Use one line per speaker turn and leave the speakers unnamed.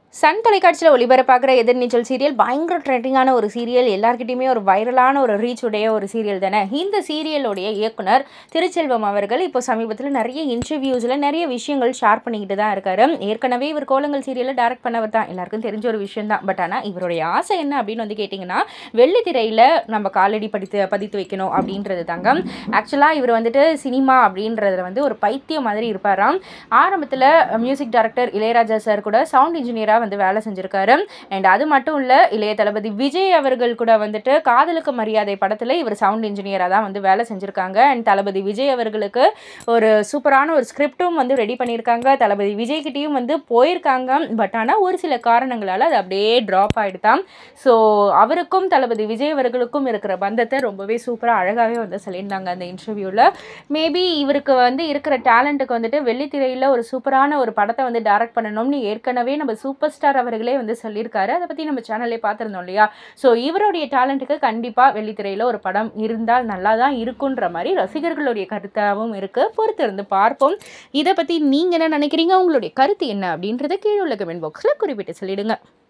Sun தொலைக்காட்சியில் ஒளிபரப்பாகிற எதிர்நீச்சல் serial பயங்கர ட்ரெண்டிங்கான ஒரு சீரியல், எல்லாருக்கிட்டையுமே ஒரு வைரலான ஒரு ரீச் உடைய ஒரு சீரியல் தானே. இந்த சீரியலுடைய இயக்குனர் திருச்செல்வம் அவர்கள் இப்போ சமீபத்தில் நிறைய இன்டர்வியூஸில் நிறைய விஷயங்கள் ஷேர் பண்ணிக்கிட்டு தான் இருக்காரு. ஏற்கனவே இவர் கோலங்கள் சீரியலை டைரக்ட் பண்ணவர் தான், எல்லாருக்கும் தெரிஞ்ச ஒரு விஷயம் தான். பட் ஆனால் இவருடைய ஆசை என்ன அப்படின்னு வந்து கேட்டிங்கன்னா, வெள்ளித்திரையில் நம்ம காலடி பதித்து வைக்கணும் அப்படின்றது தாங்க. ஆக்சுவலாக இவர் வந்துட்டு சினிமா அப்படின்றதுல வந்து ஒரு பைத்தியம் மாதிரி இருப்பாராம். ஆரம்பத்தில் மியூசிக் டைரக்டர் இளையராஜா சார் கூட சவுண்ட் இன்ஜினியராக வந்து வேலை செஞ்சிருக்காரு. அண்ட் அது மட்டும் இல்ல, இளைய தளபதி விஜய் அவர்கள் கூட வந்துட்டு காதலுக்கு மரியாதை படத்துல இவர் சவுண்ட் இன்ஜினியரா தான் வந்து வேலை செஞ்சிருக்காங்க. அண்ட் தளபதி விஜய் அவர்களுக்கு ஒரு சூப்பரான ஒரு ஸ்கிரிப்டும் வந்து ரெடி பண்ணியிருக்காங்க. தளபதி விஜய் கிட்டேயும் வந்து போயிருக்காங்க. பட் ஆனால் ஒரு சில காரணங்களால் அது அப்படியே ட்ராப் ஆகிடுதான். ஸோ அவருக்கும் தளபதி விஜய் அவர்களுக்கும் இருக்கிற பந்தத்தை ரொம்பவே சூப்பராக அழகாகவே வந்து சொல்லியிருந்தாங்க அந்த இன்டர்வியூவில். மேபி இவருக்கு வந்து இருக்கிற டேலண்ட்டுக்கு வந்துட்டு வெள்ளித்திரையில் ஒரு சூப்பரான ஒரு படத்தை வந்து டைரக்ட் பண்ணணும்னு ஏற்கனவே நம்ம சூப்பர் ஸ்டார் அவர்களே வந்து சொல்லியிருக்காரு. அதை பற்றி நம்ம சேனல்லே பார்த்துருந்தோம் இல்லையா. ஸோ இவருடைய டேலண்ட்டுக்கு கண்டிப்பாக வெள்ளித்திரையில் ஒரு படம் இருந்தால் நல்லா தான் இருக்குன்ற மாதிரி ரசிகர்களுடைய கருத்தாகவும் இருக்குது. பொறுத்திருந்து பார்ப்போம். இதை பற்றி நீங்கள் என்ன நினைக்கிறீங்க? உங்களுடைய கருத்து என்ன அப்படின்றத கீழே உள்ள கமெண்ட் பாக்ஸில் குறிப்பிட்டு சொல்லிடுங்க.